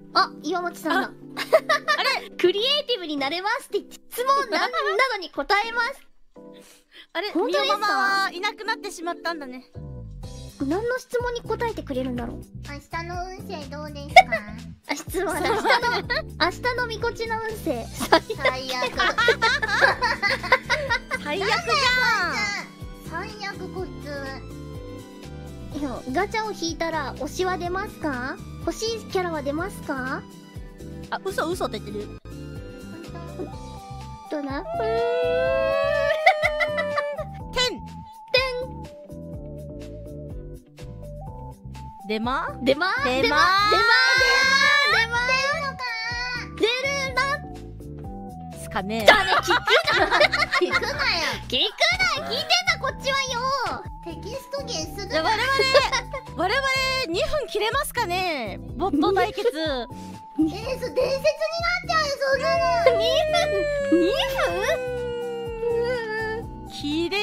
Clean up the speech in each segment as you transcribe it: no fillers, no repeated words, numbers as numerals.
あ、岩本さんだ。あれ、クリエイティブになれますって質問なのに答えます。 あれ、 本当ですか？ みおママはいなくなってしまったんだね。 何の質問に答えてくれるんだろう。 明日の運勢どうですか？ あ、質問だ。明日のみこちの運勢。 最悪。 最悪じゃん。 最悪こいつ。 ガチャを引いたら推しは出ますか？欲しいキャラは出ますか？ あ、嘘って言ってる。 どうだ？ 出ま出るな。 すかね。 ダメ、聞くな。 聞くなよ。 聞いてんだこっちはよ。 テキスト芸するじゃあ我々2分切れますかね。ボット対決。 伝説になっちゃうよそんなの。 2分？ きれ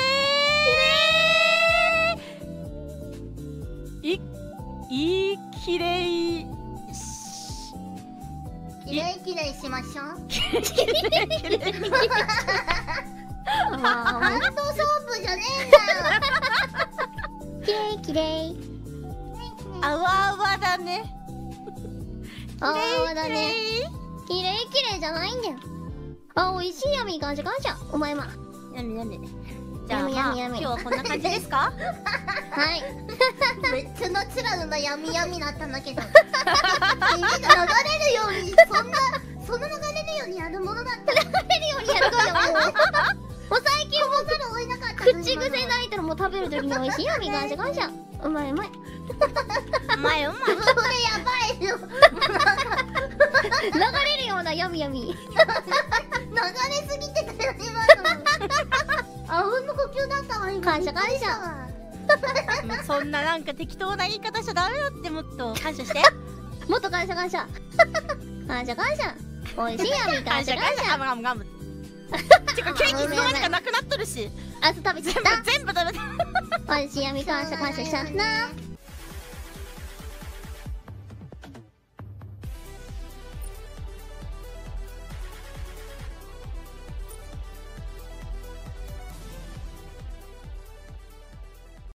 い。きれい。 きれいきれいしましょう。ハンドソープじゃねえんだよ。 きれいきれい。 あわあわだね。 あわあわだね。きれいきれいじゃないんだよ。あ、美味しいやみガシャガシャ。お前ま。 やみ。じゃあ、今日はこんな感じですか？ はい。 めっちゃナチュラルなやみやみだったんだけど。流れるようにその流れるようにやるものだった。 流れるようにやるからもう最近もう追えなかった。 口癖ないけどもう食べるときに美味しいやみガシャガシャ。うまい。 うまい。 それやばいよ。 流れるようなやみやみ。 流れすぎてたよ今の。あうんの呼吸だったわ今。 感謝感謝。 そんななんか適当な言い方しちゃダメだって。もっと感謝して。 もっと感謝感謝。感謝感謝。美味しいやみ感謝感謝。 ガム。てかケーキいつの間にかなくなっとるし。 あと食べちゃった。 全部食べた。 美味しいやみ感謝感謝しちゃった。